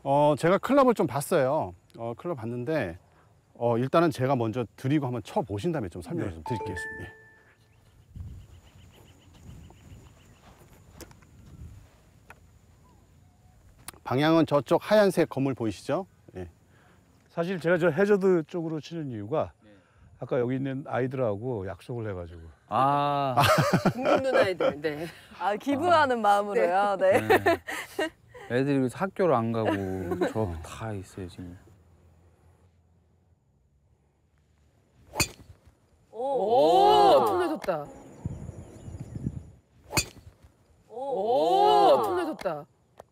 제가 클럽을 좀 봤어요. 클럽 봤는데 일단은 제가 먼저 드리고 한번 쳐 보신 다음에 좀 설명을 좀 드릴게요. 예. 방향은 저쪽 하얀색 건물 보이시죠? 예. 사실 제가 저 해저드 쪽으로 치는 이유가 아까 여기 있는 아이들하고 약속을 해가지고. 국민 누나애들. 네. 아, 기부하는 마음으로요. 네. 네. 애들이 그래서 학교를 안 가고 저 다 있어요 지금. 오, 톤해졌다. 오, 톤해졌다.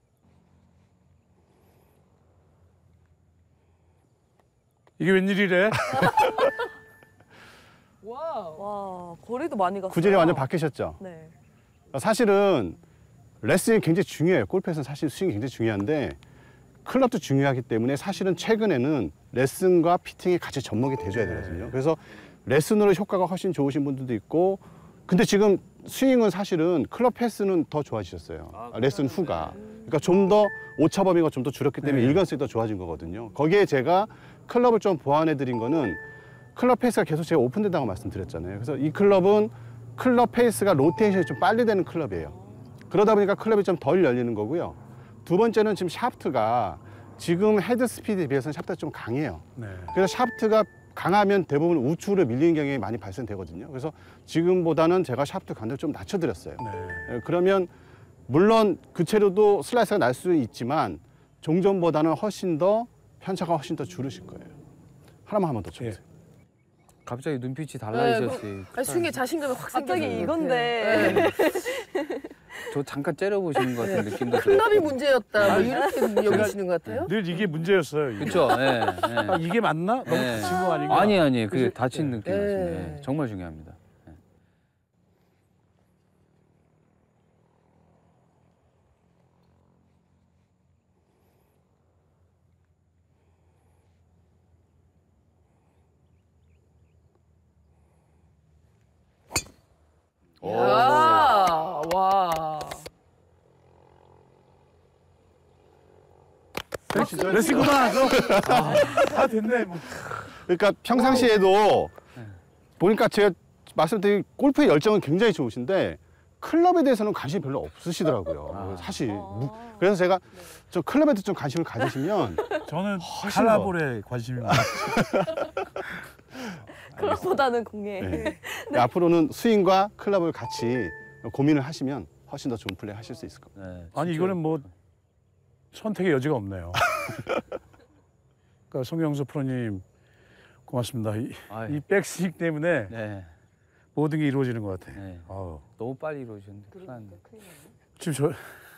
이게 웬일이래? 와우. 와, 거리도 많이 갔어요. 구질이 완전 바뀌셨죠? 네. 사실은 레슨이 굉장히 중요해요. 골프에서는 사실 스윙이 굉장히 중요한데 클럽도 중요하기 때문에 사실은 최근에는 레슨과 피팅이 같이 접목이 돼줘야 되거든요. 그래서 레슨으로 효과가 훨씬 좋으신 분들도 있고, 근데 지금 스윙은 사실은 클럽 패스는 더 좋아지셨어요. 레슨 후가. 그러니까 좀 더 오차 범위가 좀 더 줄었기 때문에 일관성이 더 좋아진 거거든요. 거기에 제가 클럽을 좀 보완해 드린 거는 클럽 페이스가 계속 제가 오픈된다고 말씀드렸잖아요. 그래서 이 클럽은 클럽 페이스가 로테이션이 좀 빨리 되는 클럽이에요. 그러다 보니까 클럽이 좀 덜 열리는 거고요. 두 번째는 지금 샤프트가 지금 헤드 스피드에 비해서는 샤프트가 좀 강해요. 네. 그래서 샤프트가 강하면 대부분 우측으로 밀리는 경향이 많이 발생되거든요. 그래서 지금보다는 제가 샤프트 강도를 좀 낮춰드렸어요. 네. 그러면 물론 그 채로도 슬라이스가 날 수 있지만 종전보다는 훨씬 더 편차가 훨씬 더 줄으실 거예요. 하나만 한 번 더 쳐보세요. 갑자기 눈빛이 달라지셨어요. 아니, 스윙에 자신감이 확 생겨. 갑자기 이건데. 저 잠깐 째려보시는 것 같은 느낌도 들어요. 클럽이 문제였다. 뭐 이렇게 여기시는 것 같아요? 늘 이게 문제였어요. 이게. 그렇죠. 예. 아, 이게 맞나? 너무 네. 다친 거 아닌가? 아니 그게 다친 네. 느낌이었어요. 네. 예. 정말 중요합니다. 예. 야, 와. 레슨구나. 다 됐네. 뭐. 그러니까 평상시에도 보니까 제가 말씀드린 골프의 열정은 굉장히 좋으신데 클럽에 대해서는 관심이 별로 없으시더라고요. 사실. 그래서 제가 좀 클럽에도 좀 관심을 가지시면 저는 훨씬 칼라볼에 관심이 많아요. 클럽보다는 공에. 네. 앞으로는 스윙과 클럽을 같이 고민을 하시면 훨씬 더 좋은 플레이 하실 수 있을 겁니다. 네, 아니 진짜. 이거는 뭐 선택의 여지가 없네요. 그러니까 송영수 프로님 고맙습니다. 아유. 이 백스윙 때문에 네. 모든 게 이루어지는 것 같아. 네. 아우. 너무 빨리 이루어지는데 큰일 났네. 지금 저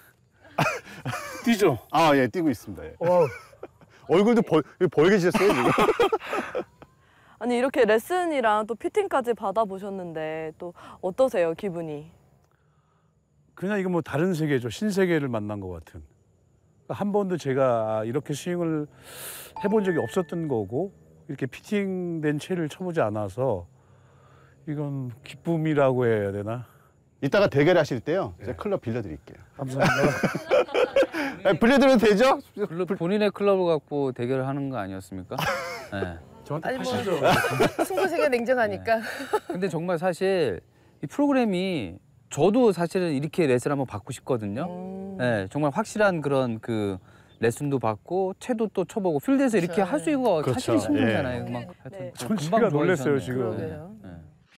뛰죠. 아, 예, 뛰고 있습니다. 예. 어. 얼굴도 벌개지셨어요, 지금? 아니, 이렇게 레슨이랑 또 피팅까지 받아보셨는데 또 어떠세요, 기분이? 그냥 이거 뭐 다른 세계죠. 신세계를 만난 것 같은. 한 번도 제가 이렇게 스윙을 해본 적이 없었던 거고 이렇게 피팅된 채를 쳐보지 않아서 이건 기쁨이라고 해야 되나? 이따가 대결하실 때요, 제가 클럽 빌려드릴게요. 감사합니다. 빌려드려도 되죠? 본인의 클럽을 갖고 대결을 하는 거 아니었습니까? 네. 저한테 아니, 뭐. 파시죠. 승부 세계가 냉정하니까. 근데 정말 사실 이 프로그램이 저도 사실은 이렇게 레슨 한번 받고 싶거든요. 네, 정말 확실한 그런 그 레슨도 받고 채도 또 쳐보고 필드에서 이렇게 할 수 있는 거 그렇죠. 사실 신기하잖아요. 예. 막 하여튼 네. 전 금방 제가 놀랐어요, 좋아지셨네요. 지금. 네. 그러게요.